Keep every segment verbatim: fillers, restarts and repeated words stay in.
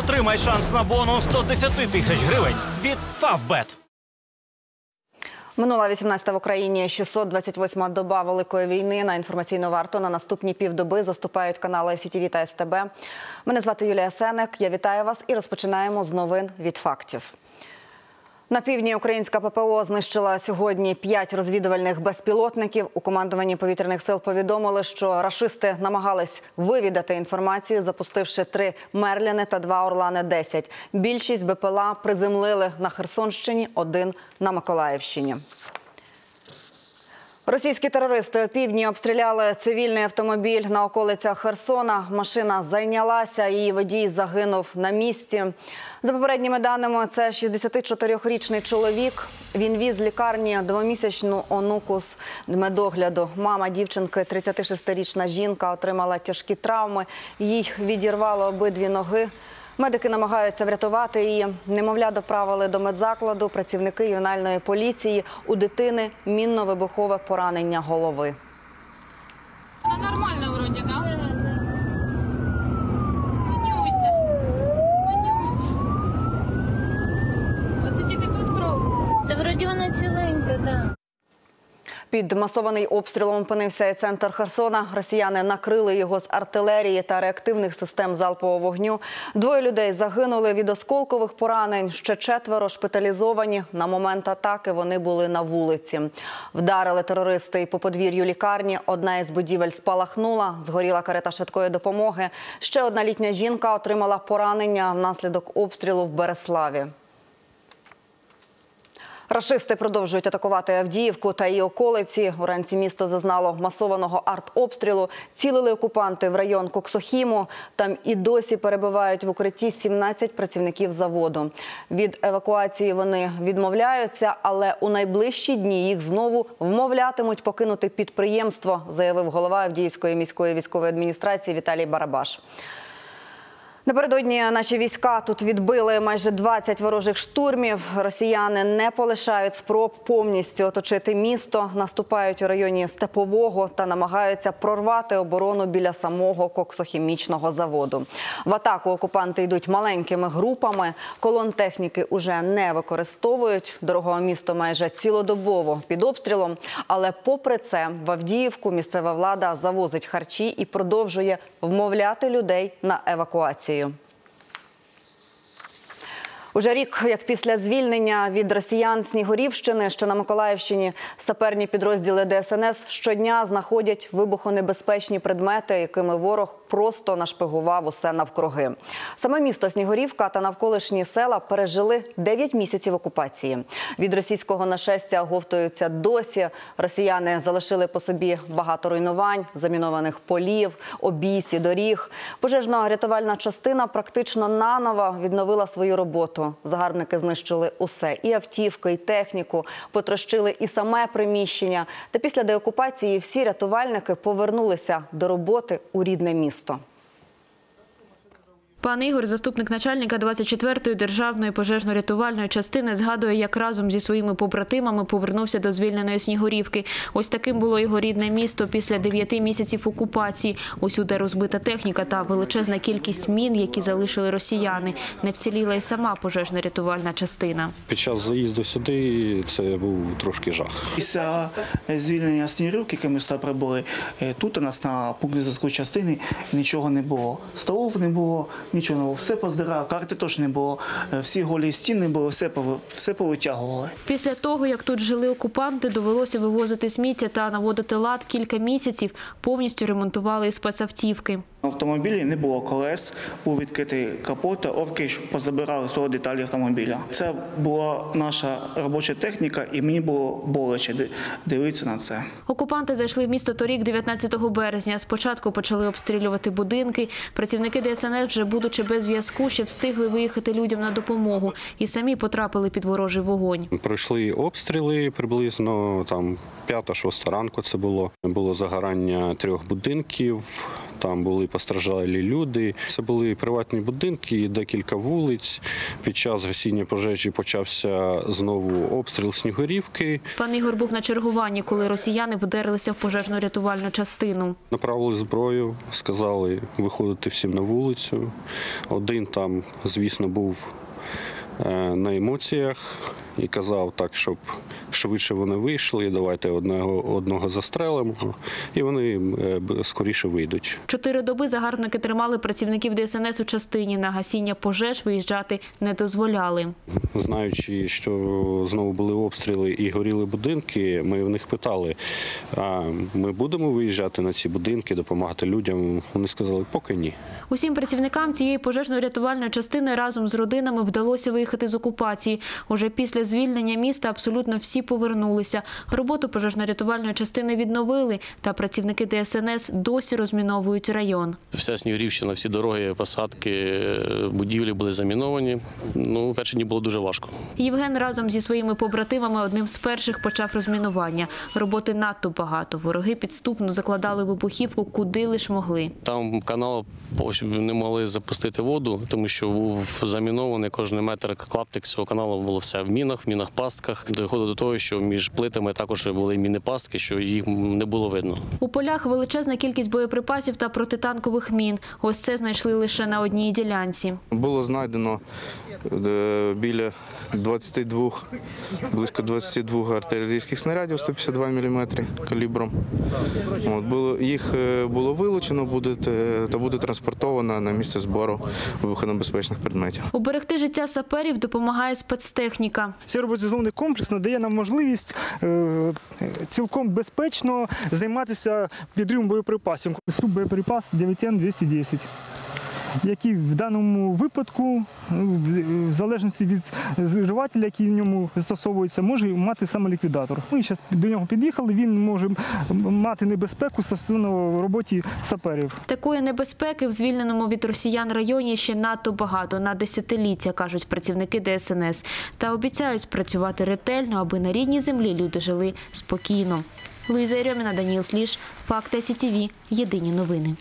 Отримай шанс на бонус сто десять тисяч гривень від Фавбет. Минула вісімнадцята в Україні, шістсот двадцять восьма доба Великої війни. На інформаційну варту на наступні півдоби заступають канали Сі Ті Ві та Ес Те Бе. Мене звати Юлія Сенек. Я вітаю вас і розпочинаємо з новин від фактів. На півдні українська Пе Пе О знищила сьогодні п'ять розвідувальних безпілотників. У командуванні повітряних сил повідомили, що рашисти намагались вивідати інформацію, запустивши три «Мерліни» та два «Орлани десять». Більшість Бе Пе Ел А приземлили на Херсонщині, один на Миколаївщині. Російські терористи опівдні обстріляли цивільний автомобіль на околицях Херсона. Машина зайнялася, її водій загинув на місці. За попередніми даними, це шістдесятичотирирічний чоловік. Він віз з лікарні двомісячну онуку з медогляду. Мама дівчинки, тридцятишестирічна жінка, отримала тяжкі травми. Їй відірвало обидві ноги. Медики намагаються врятувати її. Немовля доправили до медзакладу працівники ювенальної поліції. У дитини мінно-вибухове поранення голови. Вона нормальна вроді, так? Манюся. Манюся. Оце тільки тут кров. Та вроді вона ціленька, так. Під масований обстрілом опинився і центр Херсона. Росіяни накрили його з артилерії та реактивних систем залпового вогню. Двоє людей загинули від осколкових поранень, ще четверо шпиталізовані. На момент атаки вони були на вулиці. Вдарили терористи і по подвір'ю лікарні. Одна із будівель спалахнула, згоріла карета швидкої допомоги. Ще одна літня жінка отримала поранення внаслідок обстрілу в Береславі. Рашисти продовжують атакувати Авдіївку та її околиці. Уранці місто зазнало масованого артобстрілу. Цілили окупанти в район Коксохіму. Там і досі перебувають в укритті сімнадцять працівників заводу. Від евакуації вони відмовляються, але у найближчі дні їх знову вмовлятимуть покинути підприємство, заявив голова Авдіївської міської військової адміністрації Віталій Барабаш. Напередодні наші війська тут відбили майже двадцять ворожих штурмів. Росіяни не полишають спроб повністю оточити місто, наступають у районі Степового та намагаються прорвати оборону біля самого коксохімічного заводу. В атаку окупанти йдуть маленькими групами, колон техніки уже не використовують. Дорога у місто майже цілодобово під обстрілом, але попри це в Авдіївку місцева влада завозить харчі і продовжує вмовляти людей на евакуацію. Уже рік, як після звільнення від росіян Снігурівщини, що на Миколаївщині, саперні підрозділи Де Ес Ен Ес щодня знаходять вибухонебезпечні предмети, якими ворог просто нашпигував усе навкруги. Саме місто Снігурівка та навколишні села пережили дев'ять місяців окупації. Від російського нашестя оговтуються досі. Росіяни залишили по собі багато руйнувань, замінованих полів, обійсті, доріг. Пожежно-рятувальна частина практично наново відновила свою роботу. Загарбники знищили усе – і автівки, і техніку, потрощили і саме приміщення. Та після деокупації всі рятувальники повернулися до роботи у рідне місто. Пан Ігор, заступник начальника двадцять четвертої державної пожежно-рятувальної частини, згадує, як разом зі своїми побратимами повернувся до звільненої Снігурівки. Ось таким було його рідне місто після дев'яти місяців окупації. Усюди розбита техніка та величезна кількість мін, які залишили росіяни. Не вціліла й сама пожежно-рятувальна частина. Під час заїзду сюди це був трошки жах. Після звільнення Снігурівки, яке ми сюди прибули, тут у нас на пункті зв'язку частини нічого не було. Столов не було. Нічого не було, все поздирали, карти теж не було, всі голі стіни були, все, все повитягували. Після того, як тут жили окупанти, довелося вивозити сміття та наводити лад кілька місяців, повністю ремонтували і спецавтівки. В автомобілі не було колес, був відкритий капот, орки позабирали з того деталі автомобіля. Це була наша робоча техніка, і мені було боляче дивитися на це. Окупанти зайшли в місто торік, дев'ятнадцятого березня. Спочатку почали обстрілювати будинки. Працівники Де Ес Ен Ес, вже будучи без зв'язку, ще встигли виїхати людям на допомогу. І самі потрапили під ворожий вогонь. Пройшли обстріли приблизно там п'ята-шоста ранку це було. Було загорання трьох будинків. там були постраждалі люди. Це були приватні будинки, декілька вулиць. Під час гасіння пожежі почався знову обстріл Снігурівки. Пан Ігор був на чергуванні, коли росіяни вдерлися в пожежно-рятувальну частину. Направили зброю, сказали виходити всім на вулицю. Один там, звісно, був на емоціях і казав так, щоб швидше вони вийшли, давайте одного, одного застрелимо, і вони скоріше вийдуть. Чотири доби загарбники тримали працівників Де Ес Ен Ес у частині. На гасіння пожеж виїжджати не дозволяли. Знаючи, що знову були обстріли і горіли будинки, ми в них питали, а ми будемо виїжджати на ці будинки, допомагати людям? Вони сказали, поки ні. Усім працівникам цієї пожежно-рятувальної частини разом з родинами вдалося виїхати з окупації. Уже після звільнення міста абсолютно всі повернулися. Роботу пожежно-рятувальної частини відновили, та працівники Де Ес Ен Ес досі розміновують район. Вся Снігурівщина, всі дороги, посадки, будівлі були заміновані. Ну, перші дні було дуже важко. Євген разом зі своїми побратимами одним з перших почав розмінування. Роботи надто багато. Вороги підступно закладали вибухівку куди лиш могли. Там канал не могли запустити воду, тому що був замінований кожен метр, клаптик цього каналу було все в мінах, в мінах-пастках. Доходило до того, що між плитами також були міни-пастки, що їх не було видно. У полях величезна кількість боєприпасів та протитанкових мін. Ось це знайшли лише на одній ділянці. Було знайдено біля двадцяти двох, близько двадцяти двох артилерійських снарядів сто п'ятдесят два міліметри калібром. От, було, їх було вилучено буде, та буде транспортовано на місце збору вибухонебезпечних предметів. Уберегти життя саперів допомагає спецтехніка. Цей роботизований комплекс надає нам можливість е, цілком безпечно займатися підривом боєприпасів. Боєприпас дев'ять ен двісті десять. Який в даному випадку, в залежності від зривателя, який в ньому застосовується, може мати самоліквідатор. Ми зараз до нього під'їхали, він може мати небезпеку стосовно роботі саперів. Такої небезпеки в звільненому від росіян районі ще надто багато, на десятиліття, кажуть працівники Де Ес Ен Ес. Та обіцяють працювати ретельно, аби на рідній землі люди жили спокійно. Луїза Єрьоміна, Даніїл Сліж, Факти Сі Ті Ві. Єдині новини.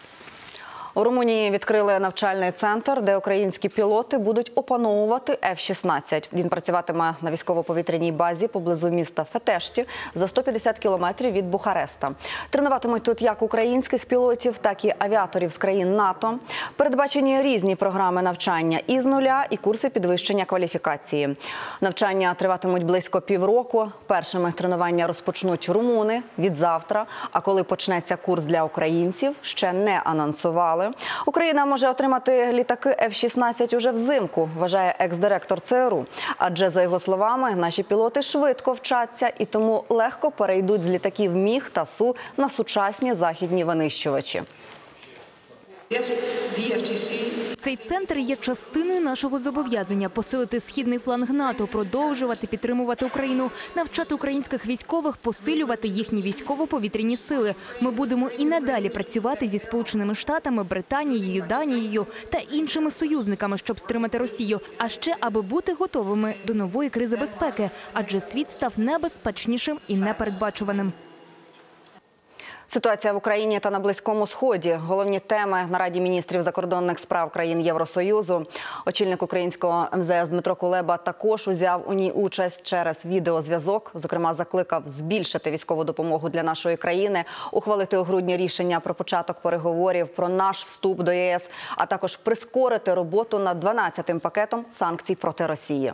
У Румунії відкрили навчальний центр, де українські пілоти будуть опановувати Еф шістнадцять. Він працюватиме на військово-повітряній базі поблизу міста Фетешті за сто п'ятдесят кілометрів від Бухареста. Тренуватимуть тут як українських пілотів, так і авіаторів з країн НАТО. Передбачені різні програми навчання із нуля і курси підвищення кваліфікації. Навчання триватимуть близько півроку. Першими тренування розпочнуть румуни від завтра, а коли почнеться курс для українців, ще не анонсували. Україна може отримати літаки Еф шістнадцять уже взимку, вважає екс-директор Це Ер У. Адже, за його словами, наші пілоти швидко вчаться і тому легко перейдуть з літаків Міг та Су на сучасні західні винищувачі. Цей центр є частиною нашого зобов'язання – посилити східний фланг НАТО, продовжувати підтримувати Україну, навчати українських військових, посилювати їхні військово-повітряні сили. Ми будемо і надалі працювати зі Сполученими Штатами, Британією, Данією та іншими союзниками, щоб стримати Росію. А ще, аби бути готовими до нової кризи безпеки, адже світ став небезпечнішим і непередбачуваним. Ситуація в Україні та на Близькому Сході. Головні теми на Раді міністрів закордонних справ країн Євросоюзу. Очільник українського Ем Зе Ес Дмитро Кулеба також узяв у ній участь через відеозв'язок. Зокрема, закликав збільшити військову допомогу для нашої країни, ухвалити у грудні рішення про початок переговорів про наш вступ до Є Ес, а також прискорити роботу над дванадцятим пакетом санкцій проти Росії.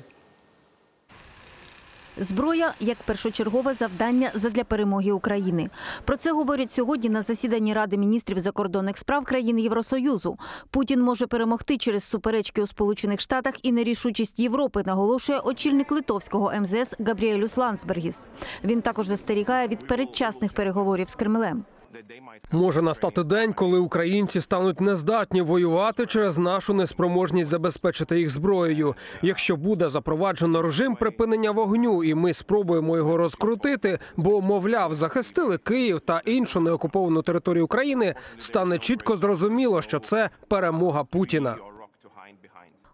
Зброя як першочергове завдання задля перемоги України. Про це говорять сьогодні на засіданні Ради міністрів закордонних справ країн Євросоюзу. Путін може перемогти через суперечки у Сполучених Штатах і нерішучість Європи, наголошує очільник литовського Ем Зе Ес Габріелюс Ландсбергіс. Він також застерігає від передчасних переговорів з Кремлем. Може настати день, коли українці стануть нездатні воювати через нашу неспроможність забезпечити їх зброєю. Якщо буде запроваджено режим припинення вогню і ми спробуємо його розкрутити, бо, мовляв, захистили Київ та іншу неокуповану територію України, стане чітко зрозуміло, що це перемога Путіна.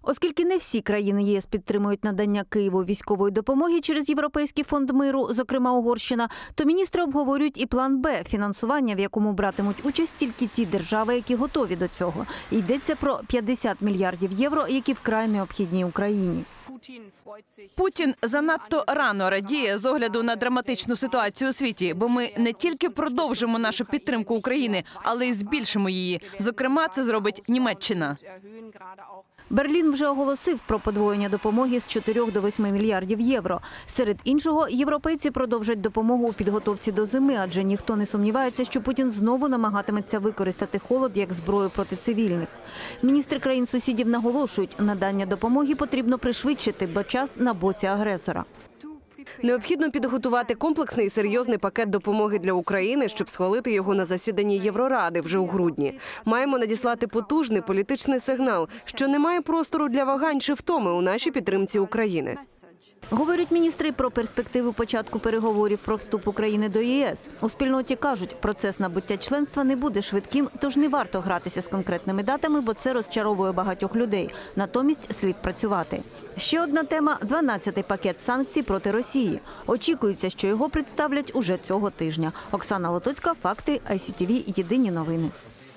Оскільки не всі країни ЄС підтримують надання Києву військової допомоги через Європейський фонд миру, зокрема Угорщина, то міністри обговорюють і план Б – фінансування, в якому братимуть участь тільки ті держави, які готові до цього. Йдеться про п'ятдесят мільярдів євро, які вкрай необхідні Україні. Путін занадто рано радіє з огляду на драматичну ситуацію у світі, бо ми не тільки продовжимо нашу підтримку України, але й збільшимо її. Зокрема, це зробить Німеччина. Берлін вже оголосив про подвоєння допомоги з чотирьох до восьми мільярдів євро. Серед іншого, європейці продовжать допомогу у підготовці до зими, адже ніхто не сумнівається, що Путін знову намагатиметься використати холод як зброю проти цивільних. Міністри країн-сусідів наголошують, надання допомоги потрібно пришвидшити, бо час на боці агресора. Необхідно підготувати комплексний і серйозний пакет допомоги для України, щоб схвалити його на засіданні Євроради вже у грудні. Маємо надіслати потужний політичний сигнал, що немає простору для вагань чи втоми у нашій підтримці України. Говорять міністри про перспективу початку переговорів про вступ України до ЄС. У спільноті кажуть, процес набуття членства не буде швидким, тож не варто гратися з конкретними датами, бо це розчаровує багатьох людей. Натомість слід працювати. Ще одна тема – дванадцятий пакет санкцій проти Росії. Очікується, що його представлять уже цього тижня. Оксана Лотоцька, факти, ай сі ті ві, єдині новини.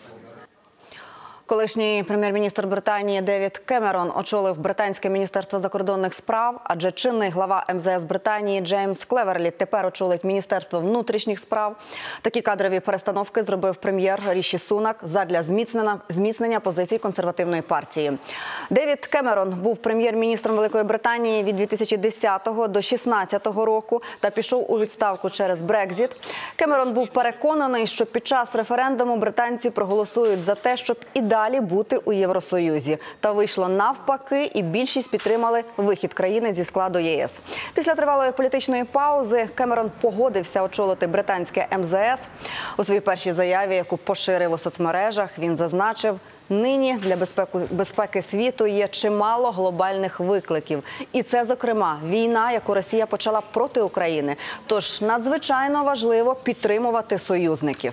Колишній прем'єр-міністр Британії Девід Кемерон очолив британське міністерство закордонних справ, адже чинний глава ем зе ес Британії Джеймс Клеверлі тепер очолить Міністерство внутрішніх справ. Такі кадрові перестановки зробив прем'єр Ріші Сунак задля зміцнення, зміцнення позицій консервативної партії. Девід Кемерон був прем'єр-міністром Великої Британії від дві тисячі десятого до дві тисячі шістнадцятого року та пішов у відставку через Брекзіт. Кемерон був переконаний, що під час референдуму британці проголосують за те, щоб і далі далі бути у Євросоюзі. Та вийшло навпаки, і більшість підтримали вихід країни зі складу ЄС. Після тривалої політичної паузи Кемерон погодився очолити британське ем зе ес. У своїй першій заяві, яку поширив у соцмережах, він зазначив: нині для безпеки, безпеки світу є чимало глобальних викликів. І це, зокрема, війна, яку Росія почала проти України. Тож надзвичайно важливо підтримувати союзників.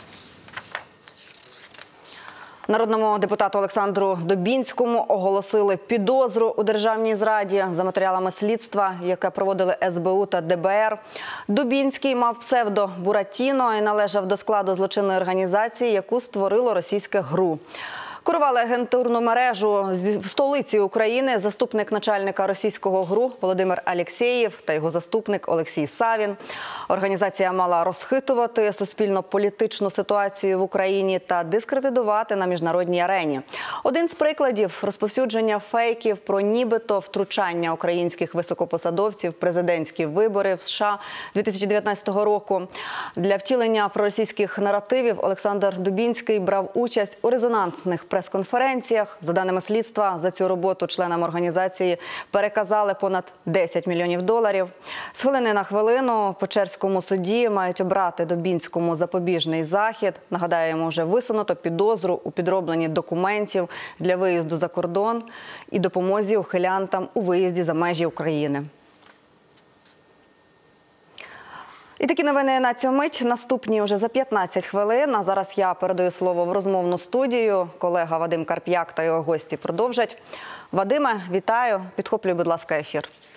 Народному депутату Олександру Дубінському оголосили підозру у державній зраді за матеріалами слідства, яке проводили ес бе у та де бе ер. Дубінський мав псевдо Буратіно і належав до складу злочинної організації, яку створило російське ГРУ. Курували агентурну мережу в столиці України заступник начальника російського ГРУ Володимир Алєксєєв та його заступник Олексій Савін. Організація мала розхитувати суспільно-політичну ситуацію в Україні та дискредитувати на міжнародній арені. Один з прикладів – розповсюдження фейків про нібито втручання українських високопосадовців в президентські вибори в США дві тисячі дев'ятнадцятого року. Для втілення проросійських наративів Олександр Дубінський брав участь у резонансних прес-конференціях. За даними слідства, за цю роботу членам організації переказали понад десять мільйонів доларів. З хвилини на хвилину по Печерському суді мають обрати Дубінському запобіжний захід. Нагадаємо, вже висунуто підозру у підробленні документів для виїзду за кордон і допомозі ухилянтам у виїзді за межі України. І такі новини на цю мить. Наступні вже за п'ятнадцять хвилин. А зараз я передаю слово в розмовну студію. Колега Вадим Карп'як та його гості продовжать. Вадиме, вітаю. Підхоплюй, будь ласка, ефір.